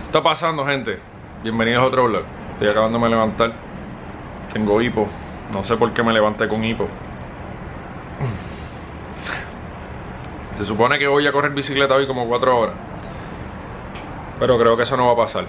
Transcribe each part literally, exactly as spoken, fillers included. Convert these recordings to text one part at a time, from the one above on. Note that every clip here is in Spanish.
está pasando, gente? Bienvenidos a otro vlog. Estoy acabándome de levantar. Tengo hipo. No sé por qué me levanté con hipo. Se supone que voy a correr bicicleta hoy como cuatro horas, pero creo que eso no va a pasar.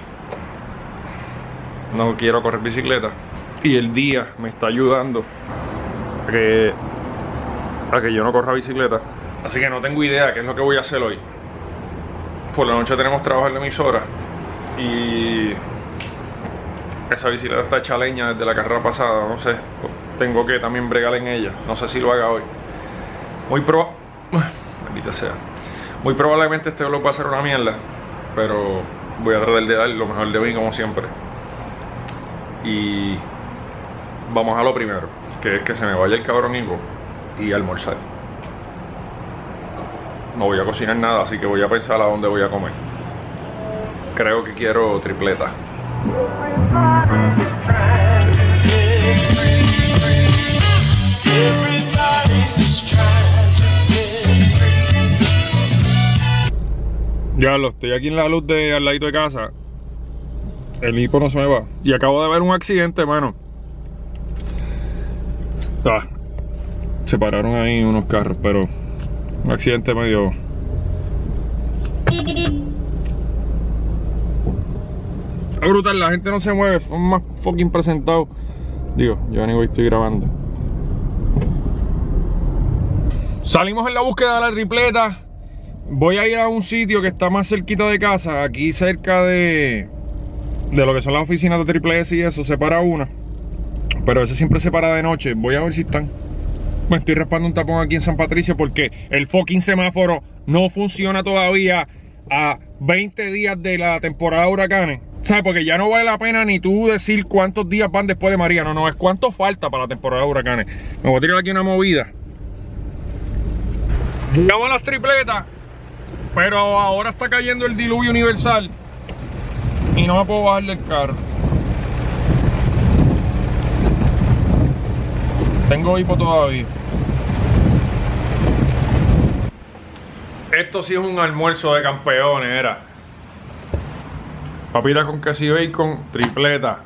No quiero correr bicicleta y el día me está ayudando a que, a que yo no corra bicicleta. Así que no tengo idea qué es lo que voy a hacer hoy. Por la noche tenemos trabajo en la emisora y esa bicicleta está hecha leña desde la carrera pasada. No sé, tengo que también bregar en ella. No sé si lo haga hoy. Muy pro... Maldita sea. Muy probablemente este vlog va a ser una mierda, pero voy a tratar de dar lo mejor de mí como siempre. Y vamos a lo primero, que es que se me vaya el cabrón higo y almorzar. No voy a cocinar nada, así que voy a pensar a dónde voy a comer. Creo que quiero tripleta. Ya lo estoy aquí en la luz de al ladito de casa. El hipo no se me va. Y acabo de ver un accidente, mano. Ah, se pararon ahí unos carros, pero un accidente medio... Es brutal, la gente no se mueve, son más fucking presentados. Digo, yo ni hoy estoy grabando. Salimos en la búsqueda de la tripleta. Voy a ir a un sitio que está más cerquita de casa, aquí cerca de, de lo que son las oficinas de Triple S y eso, se para una. Pero ese siempre se para de noche, voy a ver si están. Me estoy raspando un tapón aquí en San Patricio porque el fucking semáforo no funciona todavía a veinte días de la temporada de huracanes. ¿Sabes? Porque ya no vale la pena ni tú decir cuántos días van después de María, no, no, es cuánto falta para la temporada de huracanes. Me voy a tirar aquí una movida. Vamos a las tripletas. Pero ahora está cayendo el diluvio universal y no me puedo bajar del carro. Tengo hipo todavía. Esto sí es un almuerzo de campeones, era. Papita con queso y bacon, tripleta.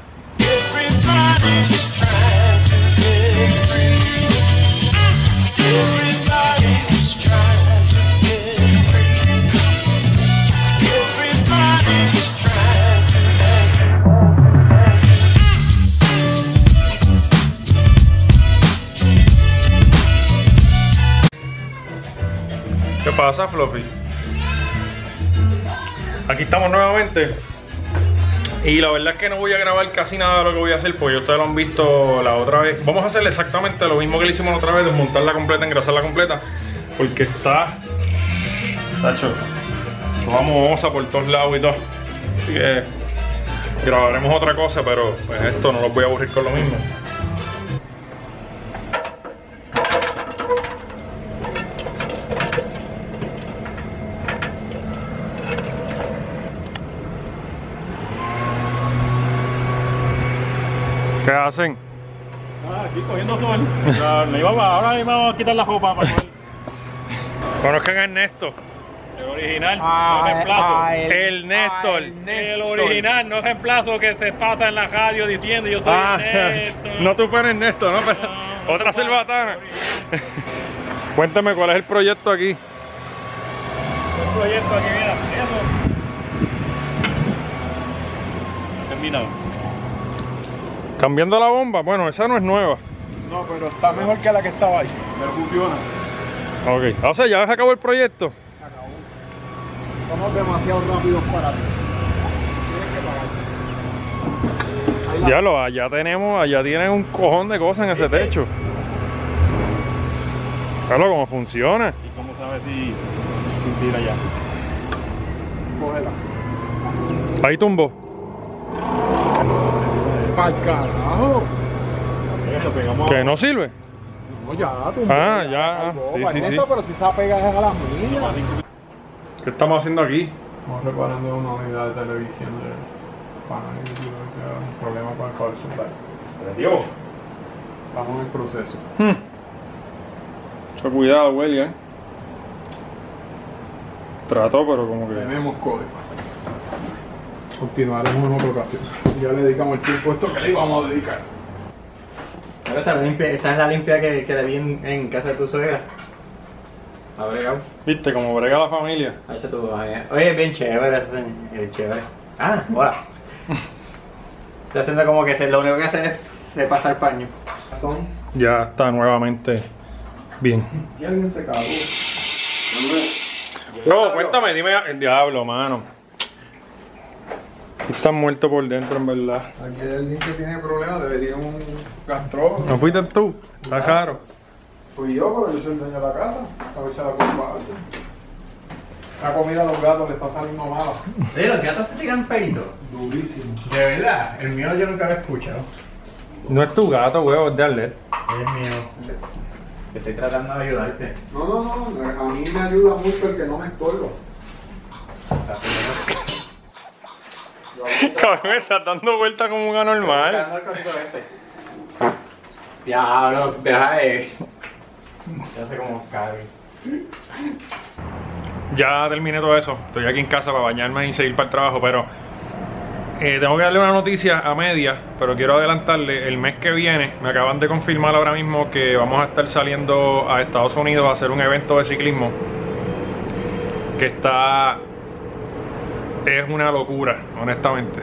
¿Qué pasa, Fluffy? Aquí estamos nuevamente. Y la verdad es que no voy a grabar casi nada de lo que voy a hacer, porque ustedes lo han visto la otra vez. Vamos a hacer exactamente lo mismo que le hicimos la otra vez, desmontarla completa, engrasarla completa, porque está... Tacho, vamos osa por todos lados y todo. Así que grabaremos otra cosa, pero pues esto no los voy a aburrir con lo mismo. ¿Qué hacen? Ah, aquí cogiendo sol. Me iba a, ahora me iba a quitar la ropa para coger. Conozcan a Ernesto. El original, Ah, no reemplazo. ah, el, El Néstor. ah, el Néstor. El original, no reemplazo que se pasa en la radio diciendo yo soy Ah, Ernesto. no tú fueres Ernesto, ¿no? Pero No, otra no, cerbatana. no. Cuéntame cuál es el proyecto aquí. El proyecto aquí, mira, eso. Terminado. Cambiando la bomba, bueno, esa no es nueva. No, pero está mejor que la que estaba ahí. Pero funciona. Ok, o sea, ya se acabó el proyecto. Se acabó. Somos demasiado rápidos para ti. Tienes que pagar. Ya lo, allá tenemos, allá tienen un cojón de cosas en ese techo. Claro, cómo funciona. ¿Y cómo sabes si, si tira ya? Cógela. Ahí tumbó. ¡Pa'l carajo! Eso pegamos. ¿Que no sirve? No, ya, tú. Ah, ya, sí, sí, sí. Pero si se apega a las mías. ¿Qué estamos haciendo aquí? Estamos reparando una unidad de televisión de panel y un problema con el power supply. Dios. Estamos en el proceso. Hmm. Mucho cuidado, William. Trató, pero como que... Tenemos código. continuaremos en otra ocasión. Ya le dedicamos el tiempo a esto que le íbamos a dedicar. Pero esta, limpia, esta es la limpia que, que le di en, en casa de tu suegra. ¿Ha bregado? ¿Viste cómo brega la familia? Ha hecho tu... Oye, bien chévere, es chévere. Ah, hola. Está haciendo como que se, lo único que hace es se pasa el paño. Son. Ya está nuevamente bien. Y alguien se cagó. No, cuéntame, dime el diablo, mano. Estás muerto por dentro, en verdad. Aquí hay alguien que tiene problemas, debería un gastrólogo. ¿No fuiste tú? Está raro. Fui yo, pero yo soy el dueño de la casa. A ver si la culpa a alguien. La comida a los gatos le está saliendo mala. Oye, los gatos se tiran peitos. Durísimo. De verdad, el mío yo nunca lo he escuchado. No es tu gato, huevo, es de Arlet. Es mío. Estoy tratando de ayudarte. No, no, no. A mí me ayuda mucho el que no me estorbo. Cabrón, me estás dando vueltas como un anormal. Diablo, deja eso. Ya sé cómo cae. Ya terminé todo eso. Estoy aquí en casa para bañarme y seguir para el trabajo, pero eh, tengo que darle una noticia a media, pero quiero adelantarle. El mes que viene me acaban de confirmar ahora mismo que vamos a estar saliendo a Estados Unidos a hacer un evento de ciclismo que está... es una locura, honestamente.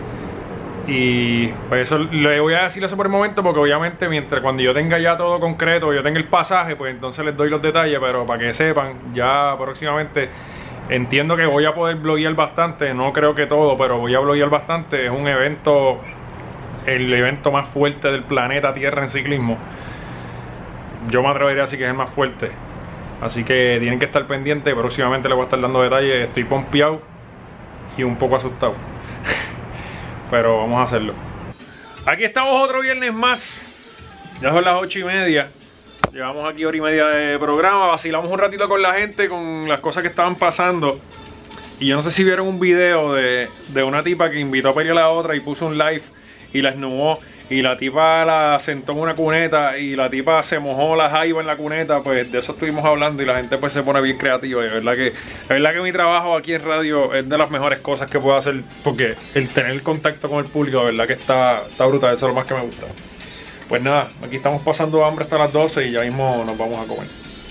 Y pues eso le voy a decir eso por el momento, porque obviamente mientras cuando yo tenga ya todo concreto, yo tenga el pasaje, pues entonces les doy los detalles, pero para que sepan, ya próximamente entiendo que voy a poder bloguear bastante, no creo que todo, pero voy a bloguear bastante. Es un evento, el evento más fuerte del planeta Tierra en ciclismo. Yo me atrevería a decir que es el más fuerte, así que tienen que estar pendientes. Próximamente les voy a estar dando detalles. Estoy pompeado y un poco asustado, pero vamos a hacerlo. Aquí estamos otro viernes más. Ya son las ocho y media. Llevamos aquí hora y media de programa. Vacilamos un ratito con la gente, con las cosas que estaban pasando. Y yo no sé si vieron un video de, de una tipa que invitó a pelear a la otra y puso un live y la esnubó. Y la tipa la sentó en una cuneta y la tipa se mojó la jaiba en la cuneta. Pues de eso estuvimos hablando y la gente pues se pone bien creativa. Y de verdad que, de verdad que mi trabajo aquí en radio es de las mejores cosas que puedo hacer, porque el tener el contacto con el público, de verdad que está, está brutal. Eso es lo más que me gusta. Pues nada, aquí estamos pasando hambre hasta las doce y ya mismo nos vamos a comer.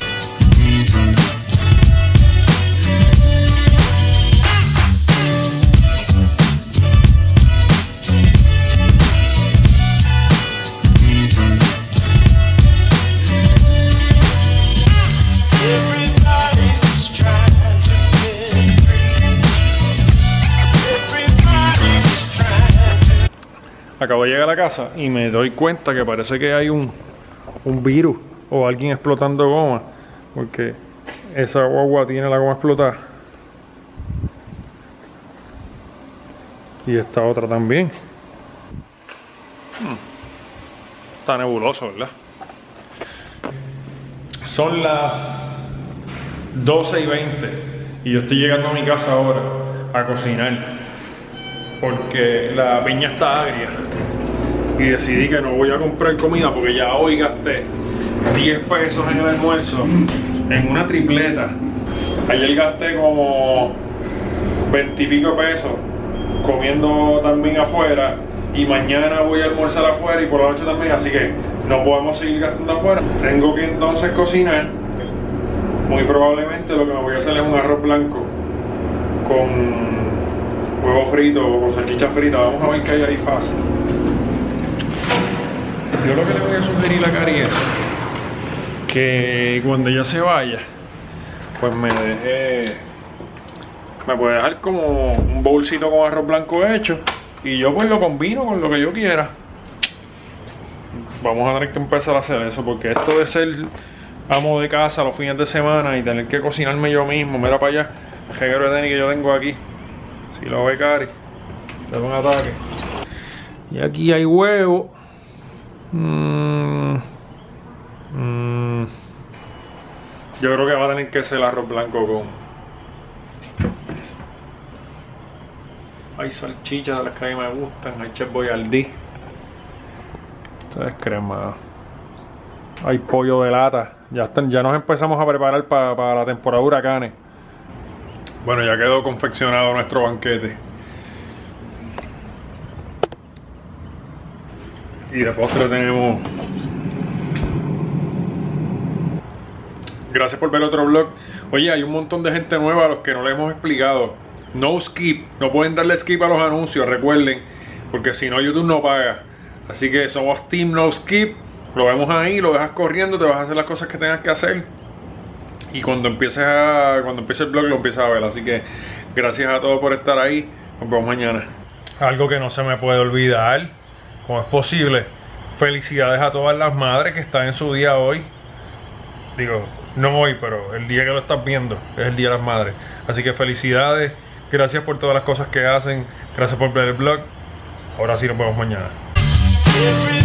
Acabo de llegar a la casa y me doy cuenta que parece que hay un, un virus o alguien explotando goma, porque esa guagua tiene la goma explotada y esta otra también. Hmm. Está nebuloso, ¿verdad? Son las doce y veinte y yo estoy llegando a mi casa ahora a cocinar, porque la piña está agria y decidí que no voy a comprar comida, porque ya hoy gasté diez pesos en el almuerzo en una tripleta. Ayer gasté como veinte y pico pesos comiendo también afuera, y mañana voy a almorzar afuera y por la noche también, así que no podemos seguir gastando afuera. Tengo que entonces cocinar. Muy probablemente lo que me voy a hacer es un arroz blanco con huevo frito o con salchicha frita. Vamos a ver qué hay ahí fácil. Yo lo que le voy a sugerir a Cari es que cuando ella se vaya, pues me deje, me puede dejar como un bolsito con arroz blanco hecho, y yo pues lo combino con lo que yo quiera. Vamos a tener que empezar a hacer eso, porque esto de ser amo de casa los fines de semana y tener que cocinarme yo mismo, mira para allá el reguero de tenis que yo tengo aquí. Si lo ve Cari, le da un ataque. Y aquí hay huevo. Mm. Mm. Yo creo que va a tener que ser el arroz blanco con... Hay salchichas de las que a mí me gustan. Hay Chef Boyardee. Esto es crema. Hay pollo de lata. Ya, están, ya nos empezamos a preparar para, para la temporada de huracanes. Bueno, ya quedó confeccionado nuestro banquete. Y de postre tenemos... Gracias por ver otro vlog. Oye, hay un montón de gente nueva a los que no le hemos explicado. No skip, no pueden darle skip a los anuncios, recuerden, porque si no YouTube no paga. Así que somos Team No Skip. Lo vemos ahí, lo dejas corriendo, te vas a hacer las cosas que tengas que hacer. Y cuando empieces a, cuando empiece el vlog lo empiezas a ver. Así que gracias a todos por estar ahí. Nos vemos mañana. Algo que no se me puede olvidar, como es posible, felicidades a todas las madres que están en su día hoy. Digo, no hoy, pero el día que lo estás viendo es el Día de las Madres. Así que felicidades, gracias por todas las cosas que hacen, gracias por ver el vlog. Ahora sí nos vemos mañana.